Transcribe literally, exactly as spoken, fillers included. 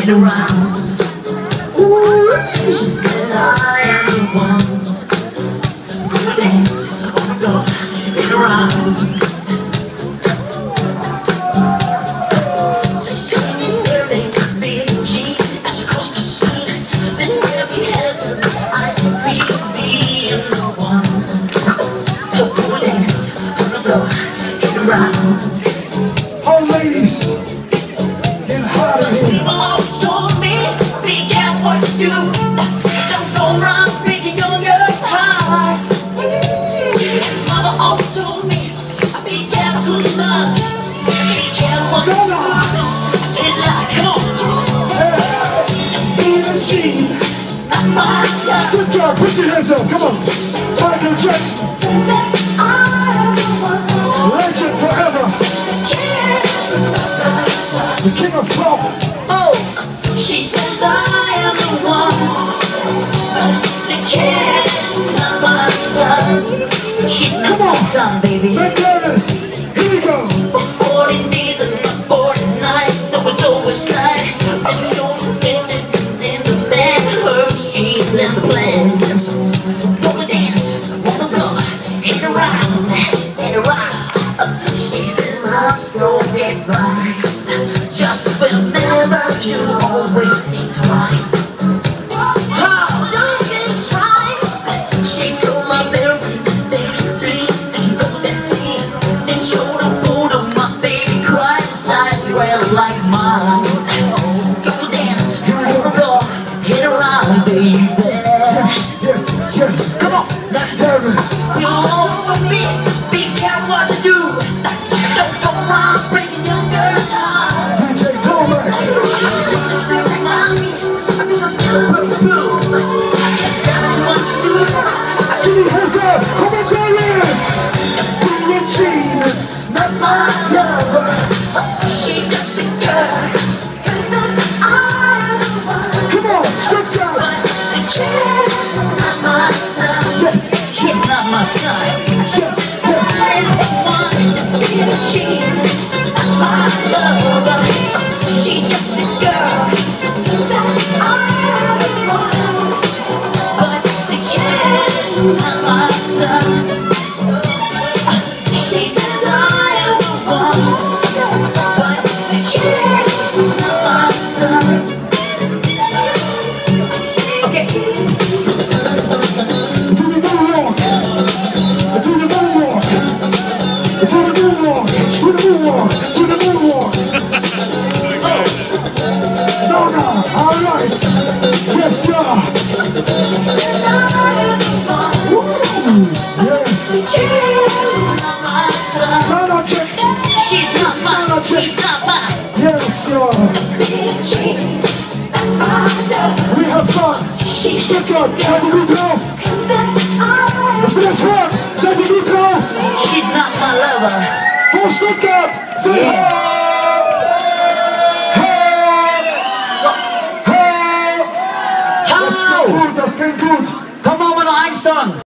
get around. She says I am the one who dance on the floor, get around. Just tell me where they could be a G as she crossed the scene. Then every head I think we could be the one who dance on the floor, get around. Oh, ladies, get hot in here. People always told me, be careful what you do. Don't go around breaking your girl's heart. And Mama always told me, be careful who's love. Be careful what you do. It's like, come on. Be the G. It's not my love. Good girl, put your hands up, come on. Michael Jackson, legend forever. The king of pop. Oh, she says I am the one, but the kid is not my son. She's not my son, baby. McDonald's, here we go. For forty days and forty nights, that was oversight. And no one's getting in the bed. Her, she's in the plans. Wanna dance, wanna floor, hit around, hit around. She's in my strong advice. Just remember to always think twice. Oh, don't think twice. She told my baby things to dream, and she looked at me and showed a photo of my baby crying. Size well like mine. Go dance, go go, hit around, baby. Yes, yes, yes, come on. There is. You want me? Be careful what you do. Don't go around breaking your girl's heart. D J Tomek. She has up, come on, Darius. Be the genius, not my lover. She just a girl. Come on, strip down. The kid is not my son. Yes, She's not my son. yes, yes. I'm the one to be the genius, not my lover. She just a girl. But the kid is not my son. She says I am the one, but the kid is not my son. Okay. Do the moonwalk. Do the moonwalk. Do the moonwalk. Do the moonwalk. Do the moonwalk. No, no, all right. Yes, sir. Woo. Yes. Not my son. Nana Jackson. She's not mine. She's not mine. Yes, sir. We have fun. She's Strip just down. Seid ihr gut drauf? Ich will das hören. Seid ihr gut drauf? she's not my lover. Vor Stuttgart. Say Yeah. hey. Hey. Hey. Das geht gut. Das geht gut. Komm, machen wir noch einen Song.